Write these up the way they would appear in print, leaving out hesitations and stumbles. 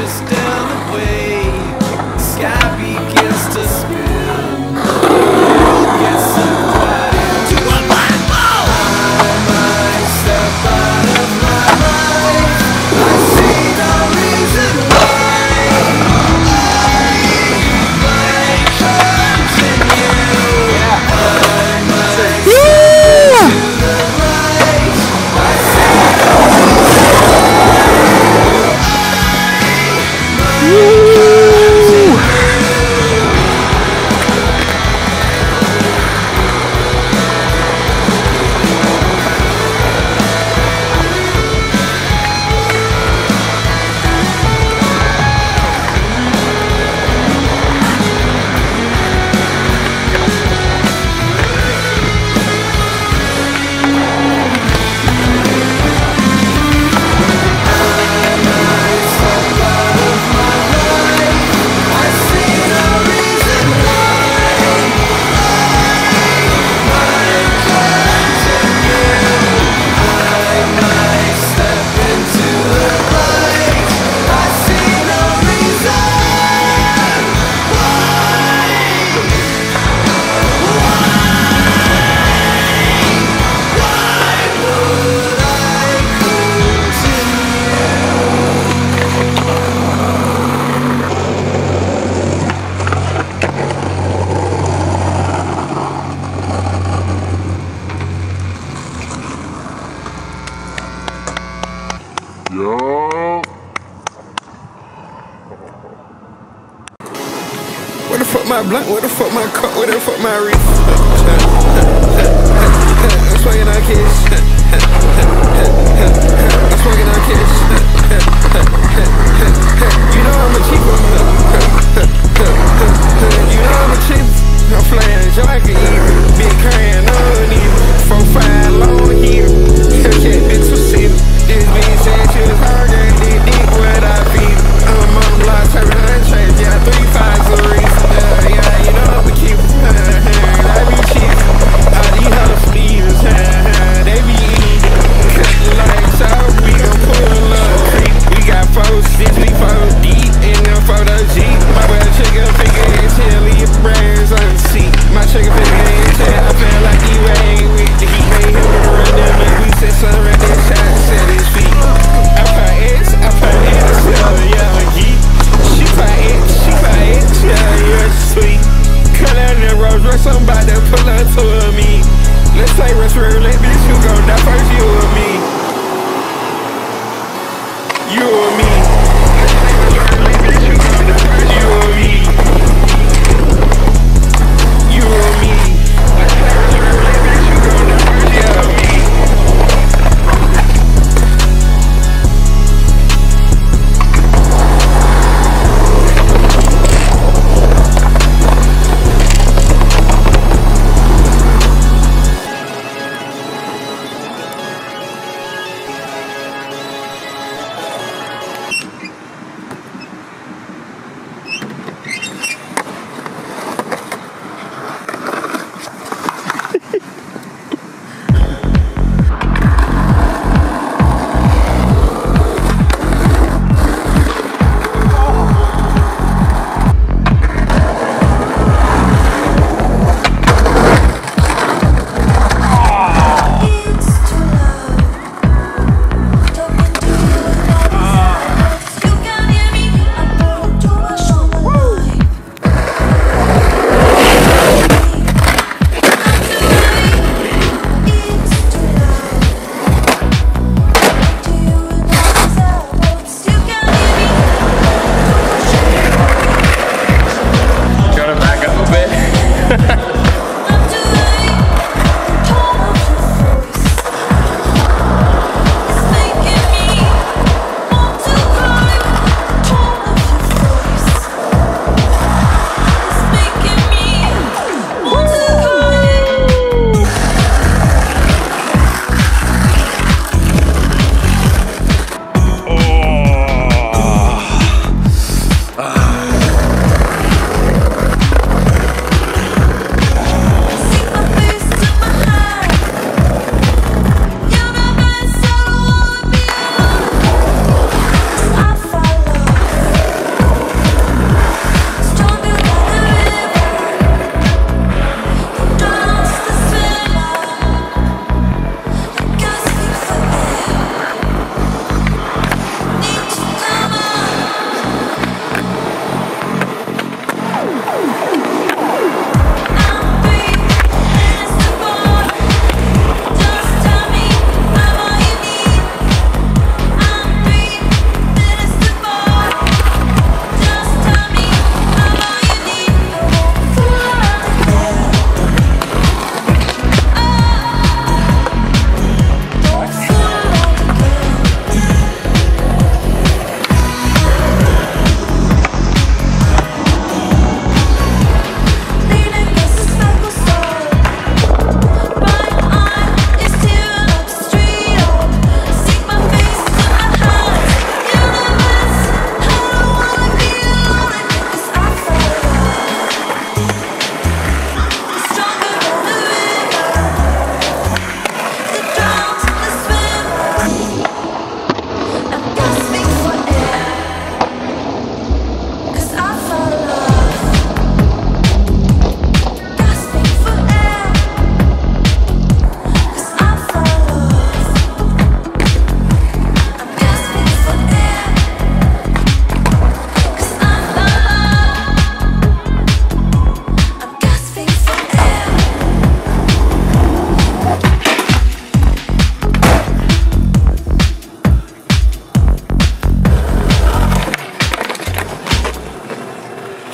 just down the way. The sky begins to spin. Get somebody into a black hole. I might step out of my life. I see no reason why I might continue. I might step into the light. I see no Where the fuck my blunt? Where the fuck my cup? Where the fuck my wreath? I'm swinging on kids. I'm swinging on kids. You know I'm a cheaper. You know I'm a cheaper. I'm flying jockey. Big carrying on even. 4-5 long here. Hellcat bitch to see them. This bitch said she was hard and did dick what I feed. I'm on the block serving entrees. Yeah, 3 5s a reason. Yeah, you know I'm a keeper. I be cheap. All these hoes steals. They be eating. Like so, we gon' pull up. We got 4 6, we 4 deep in them 4 Jeep. My well chicken figure is hell, leave your brains on the seat. My chicken figure is hell, I feel like you ain't with the heat. They hit me around them and we said something right there, shot set his feet. I find X, yeah, geek. She find X, yeah, sweet. Cut out that Rolls Royce, I'm about to pull up to me. Let's play Rush Roulette, bitch, you gon' die first, you or me. You or me. You or me. You or me. Yeah.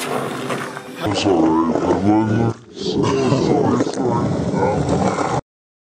That's alright, but wasn't it? Sorry,